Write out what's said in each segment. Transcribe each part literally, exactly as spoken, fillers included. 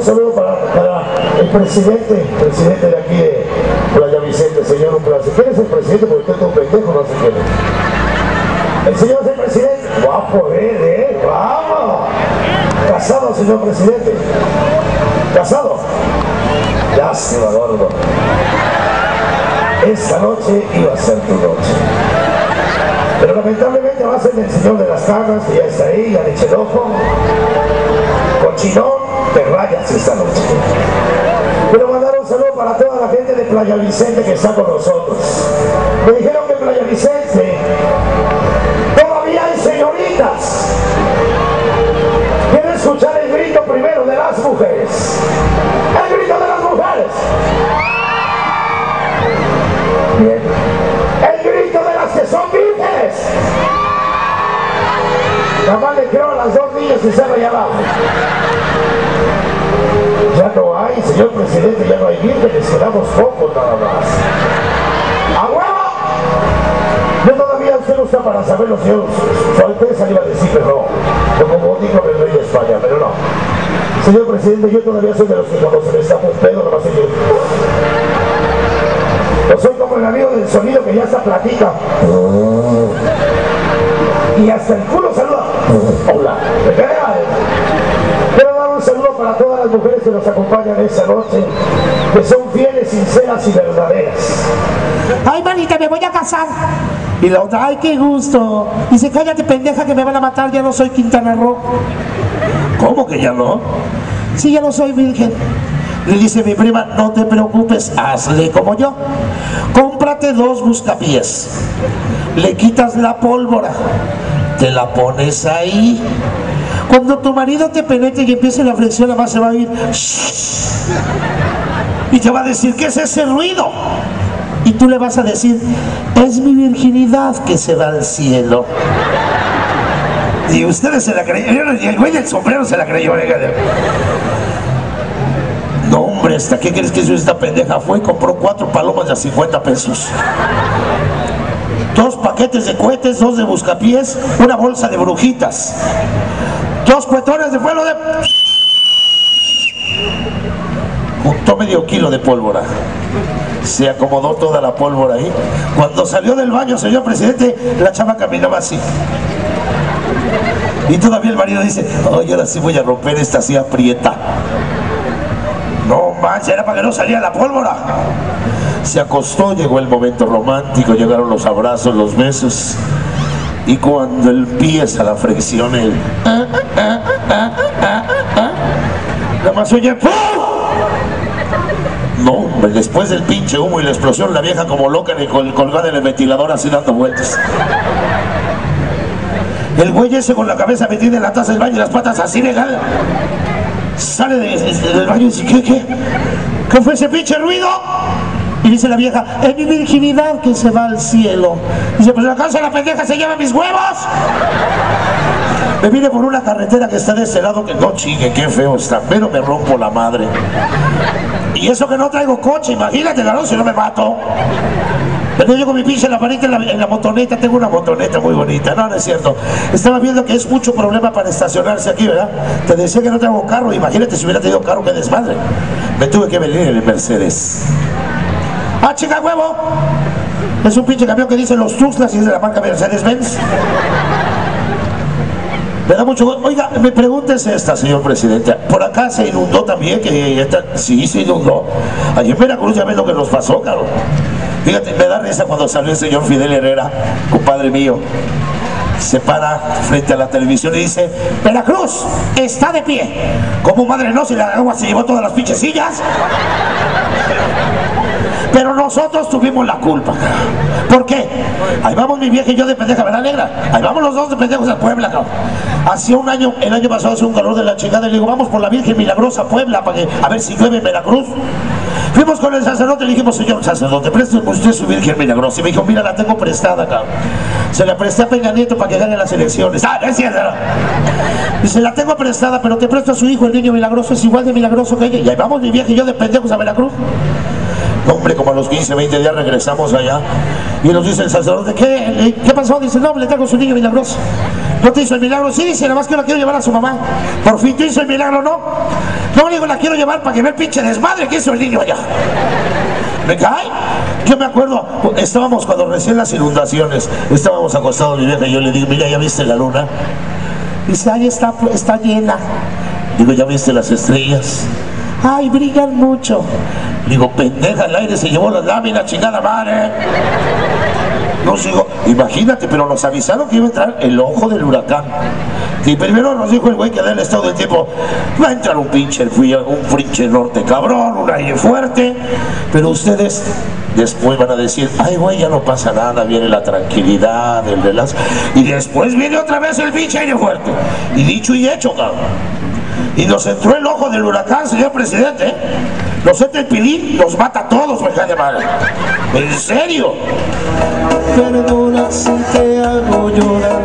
saludo para, para el presidente, presidente de aquí de Playa Vicente, señor, un placer. ¿Quién es el presidente? Porque usted es un pendejo, no sé quién es. El señor es el presidente. Guapo, eh, eh, vamos. Casado, señor presidente. Casado. Lástima, gordo. Esta noche iba a ser tu noche. Pero lamentablemente va a ser el señor de las caras, que ya está ahí, ya le eché el ojo. Cochinón, te rayas esta noche. Quiero mandar un saludo para toda la gente de Playa Vicente que está con nosotros. Me dijeron que en Playa Vicente todavía hay señoritas. Quiero escuchar el grito primero de las mujeres. El grito de las mujeres. Bien. El grito de las que son vírgenes. Nada más le creo a las dos niñas que están allá abajo. Ya no hay, señor presidente, ya no hay vírgenes, quedamos pocos nada más. ¡A huevo! Yo todavía usted no está para saberlo, señor. Su Alteza le iba a decir, pero no, como dijo el rey de España, pero no. Señor presidente, yo todavía soy de los que cuando se me escapa un pedo, no va a seguir. Yo soy como el amigo del sonido que ya está platica. Y hasta el culo saluda. Hola. Quiero dar un saludo para todas las mujeres que nos acompañan esta noche, que son fieles, sinceras y verdaderas. Ay, manita, me voy a casar. Y la otra, ay, qué gusto. Dice, cállate, pendeja, que me van a matar, ya no soy Quintana Roo. ¿Cómo que ya no? Sí, ya no soy virgen. Le dice mi prima, no te preocupes, hazle como yo. Cómprate dos buscapiés, le quitas la pólvora, te la pones ahí. Cuando tu marido te penetre y empiece la flexión, la más se va a ir y te va a decir, ¿qué es ese ruido? Y tú le vas a decir, es mi virginidad que se va al cielo. Y ustedes se la creyeron, y el güey del sombrero se la creyó. No, hombre, ¿hasta qué crees que hizo esta pendeja? Fue y compró cuatro palomas de a cincuenta pesos. Dos paquetes de cohetes, dos de buscapiés, una bolsa de brujitas. Dos cuetones de vuelo de... Juntó medio kilo de pólvora. Se acomodó toda la pólvora ahí. Cuando salió del baño, señor presidente, la chava caminaba así. Y todavía el marido dice, ay, ahora sí voy a romper esta así aprieta. No manches, era para que no saliera la pólvora. Se acostó, llegó el momento romántico, llegaron los abrazos, los besos. Y cuando empieza la fricción, el... Ah, ah, ah, ah, ah, nada más oye, ¡pum! No, hombre, después del pinche humo y la explosión, la vieja como loca en el col colgada en el ventilador así dando vueltas. El güey ese con la cabeza metida en la taza del baño y las patas así legal. Sale de, de, del baño y dice, ¿qué, qué? ¿Qué fue ese pinche ruido? Y dice la vieja, es mi virginidad que se va al cielo. Dice, pues la casa de la pendeja se lleva mis huevos. Me vine por una carretera que está de este lado, que no chingue, qué feo está, pero me rompo la madre. Y eso que no traigo coche, imagínate, ¿no? Si no me mato. Pero yo con mi pinche lamparita en la, en la motoneta, tengo una motoneta muy bonita, no, no es cierto. Estaba viendo que es mucho problema para estacionarse aquí, ¿verdad? Te decía que no tengo carro, imagínate si hubiera tenido carro, qué desmadre. Me tuve que venir en el Mercedes. ¡Ah, chica, huevo! Es un pinche camión que dice los Tuxtlas y es de la marca Mercedes-Benz. Me da mucho... Oiga, me preguntes esta, señor presidente. Por acá se inundó también, que esta... sí se inundó. Allí en Veracruz ya ves lo que nos pasó, cabrón. Fíjate, me da risa cuando salió el señor Fidel Herrera, compadre mío. Se para frente a la televisión y dice, Veracruz está de pie. ¿Cómo, madre, no? Si la agua se llevó todas las pinches sillas. Pero nosotros tuvimos la culpa. ¿Por qué? Ahí vamos mi vieja y yo de pendeja, ¿verdad, negra? Ahí vamos los dos de pendejos a Puebla, cabrón. Hacía un año, el año pasado hacía un calor de la chingada y le digo, vamos por la Virgen Milagrosa a Puebla para que, a ver si llueve en Veracruz. Fuimos con el sacerdote y le dijimos, señor sacerdote, présteme usted su Virgen Milagrosa. Y me dijo, mira, la tengo prestada, cabrón. Se la presté a Peña Nieto para que gane las elecciones. Ah, no es cierto. Dice, la tengo prestada, pero te presto a su hijo, el niño milagroso, es igual de milagroso que ella. Y ahí vamos mi vieja y yo de pendejos a Veracruz. Hombre, como a los quince, veinte días regresamos allá y nos dice el sacerdote, ¿qué, ¿qué pasó? Dice, no, le traigo su niño milagroso. ¿No te hizo el milagro? Sí, dice, nada más que lo quiero llevar a su mamá. Por fin te hizo el milagro, ¿no? No, digo, la quiero llevar para que vea el pinche desmadre que hizo el niño allá. ¿Me cae? Yo me acuerdo, estábamos cuando recién las inundaciones, estábamos acostados mi vieja y yo le digo, mira, ¿ya viste la luna? Dice, ahí está, está llena. Digo, ¿ya viste las estrellas? Ay, brillan mucho. Digo, pendeja, el aire se llevó las láminas, chingada madre. No sigo, imagínate, pero nos avisaron que iba a entrar el ojo del huracán. Y primero nos dijo el güey que da el estado del tiempo, va a entrar un pinche frío, un pinche norte cabrón, un aire fuerte, pero ustedes después van a decir, ay güey, ya no pasa nada, viene la tranquilidad, el relax, y después viene otra vez el pinche aire fuerte. Y dicho y hecho, cabrón. Y nos entró el ojo del huracán, señor presidente, ¿eh? Nos entra el pilín, nos mata a todos, me cae de madre. ¿En serio? Perdona si te hago llorar.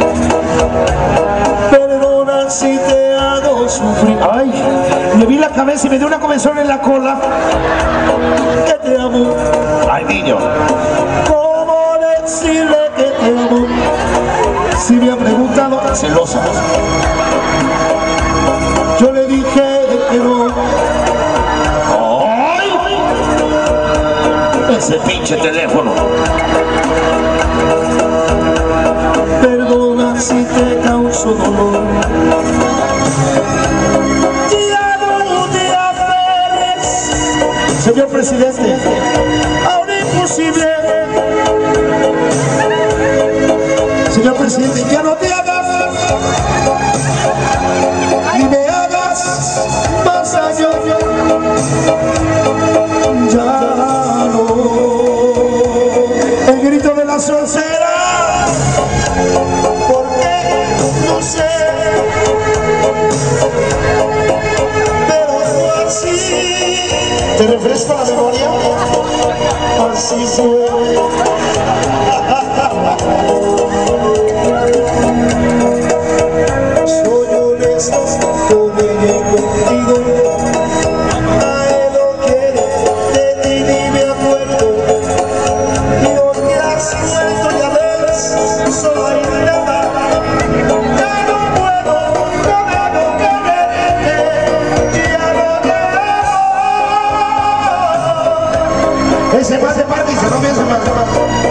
Perdona si te hago sufrir. Ay, le vi la cabeza y me dio una comezón en la cola. Que te amo. Ay, niño. ¿Cómo decirle que te amo? Si me ha preguntado, Celosa. yo le dije que no. ¡Ay! Ese pinche teléfono. Perdona si te causo dolor. Ya no te aferres, señor presidente, a un imposible. Señor presidente, ya no te hagas, ni me hagas más daño. Ya no. El grito de la sorcera, porque no sé, pero fue así. ¿Te refresco la memoria? Así fue. Soy honesto, con ella y contigo. A él lo quiero, de ti ni me acuerdo. Y lo que has muerto ya ves, solo hay nada. Ya no puedo, no debo quererte. Ya no te amo. Ese más de parte y se no piensa más de más.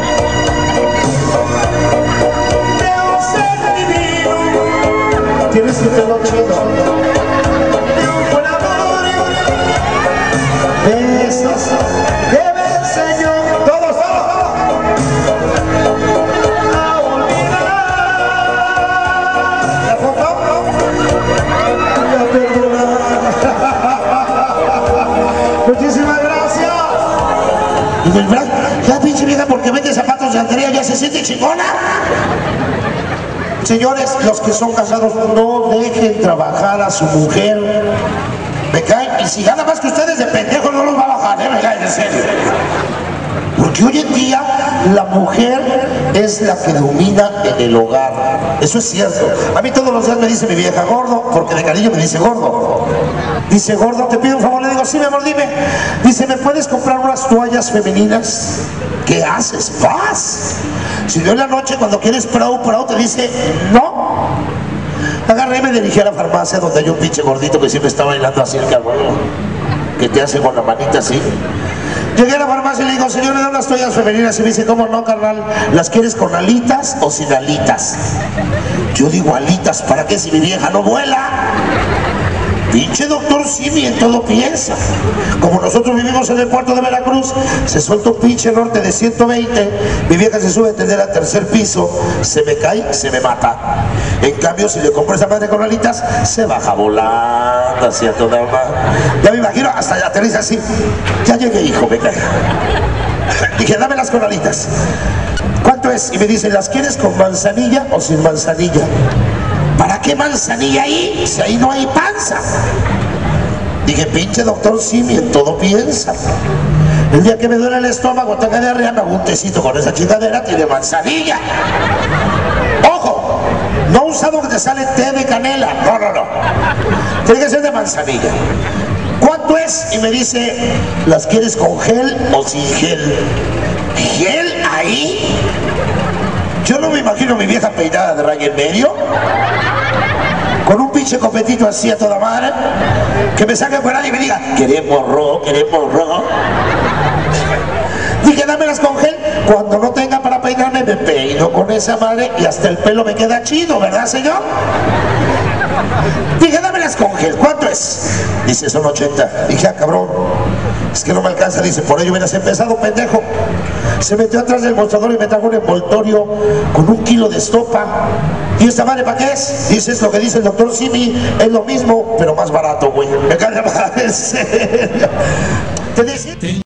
Tienes que tenerlo chido. De un buen amor, besos, debe enseñar todos, todos, a olvidar la foto y a perdonar. Muchísimas gracias. Y del brazo, ya pinche vieja, porque vende zapatos de Andrea, ya se siente chingona. Señores, los que son casados, no dejen trabajar a su mujer. Me cae, y si gana más que ustedes de pendejos no los va a bajar, ¿eh? Me cae, en serio. Porque hoy en día la mujer es la que domina en el hogar. Eso es cierto. A mí todos los días me dice mi vieja, gordo, porque de cariño me dice gordo. Dice, gordo, te pido un favor. Le digo, sí, mi amor, dime. Dice, ¿me puedes comprar unas toallas femeninas? ¿Qué haces? Vas. Si yo en la noche cuando quieres prau, prau, te dice, no. Agarré y me dirigí a la farmacia donde hay un pinche gordito que siempre está bailando así el cabrón, que te hace con la manita así. Llegué a la farmacia y le digo, señor, me da unas toallas femeninas. Y me dice, ¿cómo no, carnal? ¿Las quieres con alitas o sin alitas? Yo digo, alitas, ¿para qué si mi vieja no vuela? Pinche doctor Simi en todo piensa. Como nosotros vivimos en el puerto de Veracruz, se suelta un pinche norte de ciento veinte, mi vieja se sube a tender al tercer piso, se me cae, se me mata. En cambio, si le compro esa madre con alitas, se baja volando hacia toda una... Ya me imagino, hasta ya aterriza así. Ya llegué, hijo, venga. Dije, dámelas con alitas. ¿Cuánto es? Y me dice, ¿las quieres con manzanilla o sin manzanilla? ¿Para qué manzanilla ahí? Si ahí no hay panza. Dije, pinche doctor Simi, en todo piensa. El día que me duele el estómago, tenga diarrea, me hago un tecito con esa chingadera, tiene manzanilla. ¡Ojo! No usado que te sale té de canela. No, no, no. Tiene que ser de manzanilla. ¿Cuánto es? Y me dice, ¿las quieres con gel o sin gel? ¿Gel ahí? Yo no me imagino mi vieja peinada de raya en medio. con un pinche copetito así a toda madre, que me saque fuera y me diga, queremos ro, queremos ro. Dije, dámelas con gel. Cuando no tenga para peinarme, me peino con esa madre y hasta el pelo me queda chido, ¿verdad, señor? Dije, dámelas con gel. ¿Cuánto es? Dice, son ochenta. Dije, ah, cabrón, es que no me alcanza. Dice, por ello hubieras empezado, pendejo. Se metió atrás del mostrador y me trajo un envoltorio con un kilo de estopa. ¿Y esta madre para qué es? Dice, es lo que dice el doctor Simi, es lo mismo, pero más barato, güey. Me cae la madre, en serio. Te dice...